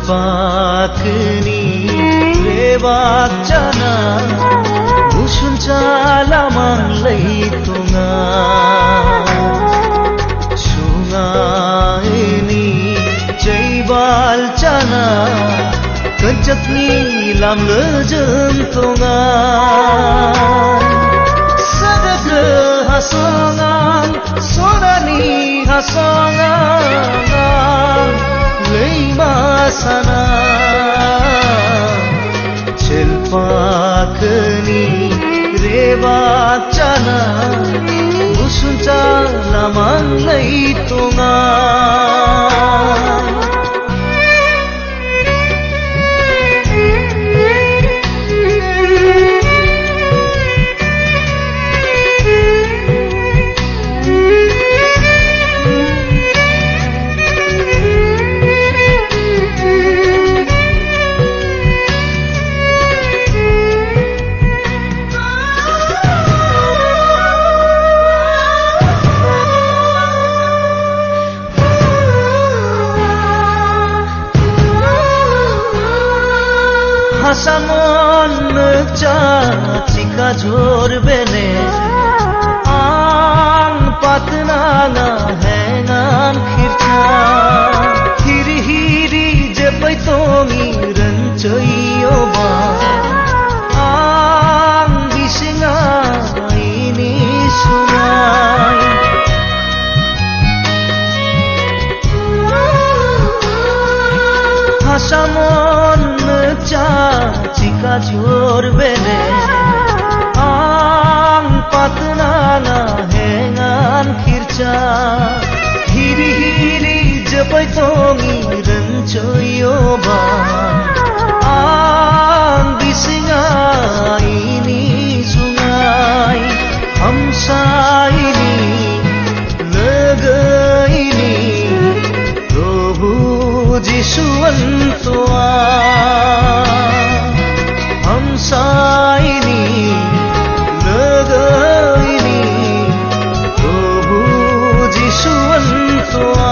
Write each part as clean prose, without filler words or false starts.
Celpakni rewakjana Busun calamang leitunga Sungai ini jaibal cana Kencatni lam lejentungan Sadaka hasongan Sonani hasongan Leima sana Celpakni rewakjana Busun calamang leitungan Hasamon mekca cika jor bene Ang patnanga hengan khircha Hiri hiri jepai tongi rencoyo ba Ang bisinga ini sungai Hasamon Cika jor bene Ang patnanga hengan khircha Hiri hiri jepai tongi rencoyo ba Ang bisinga ini sungai Hamsa ini lega ini Prabhu Jisu antua Hamsa ini lega ini Prabhu Jisu antua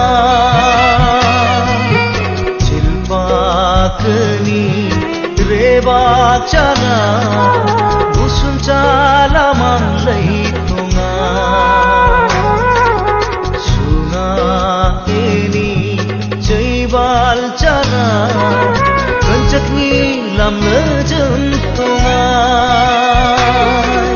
Celpakni rewakjana Busun calamang leitunga Sungai ini jaibal cana Kencatni lam lejentungan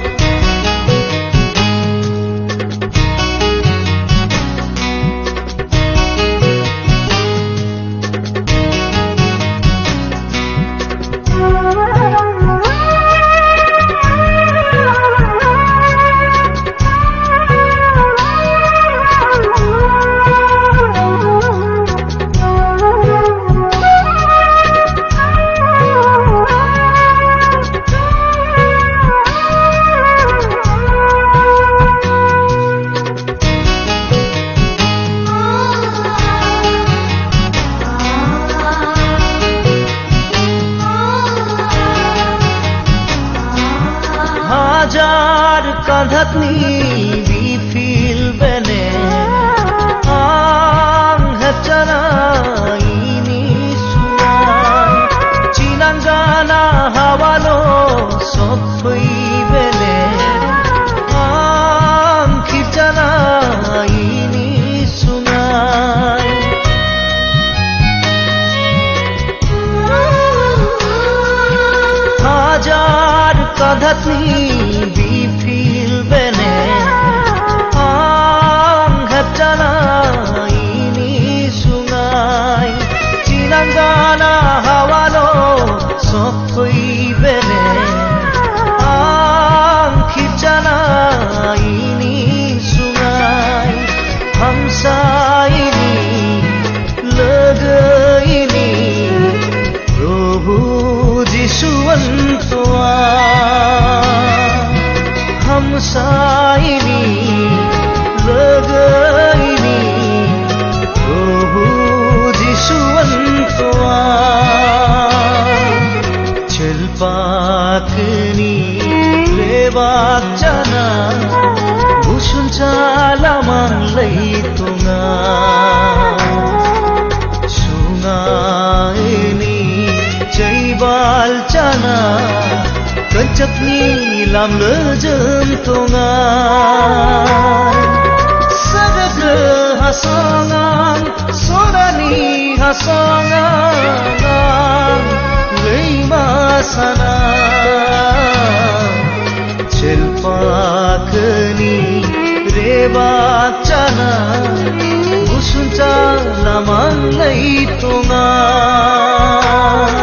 Hajar kadhatni bifil bene Ang hepcana ini sungai Cinanggana hawalo sophoi bene Ang khircana ini sungai Hajar kadhatni bifil bene Ang hepcana ini sungai Cinanggana hawalo sophoi bene Ang khircana ini sungai Hamsa ini lega ini Prabhu Jisu antua Hamsa ini lega ini Prabhu Jisu antua Celpakni rewakjana Busun calamang leitunga Sungai cana kencapni lam lejem tongan sadege hasongan sorani hasongan leima sana celpakeni reba cana busunca lamang lei tongan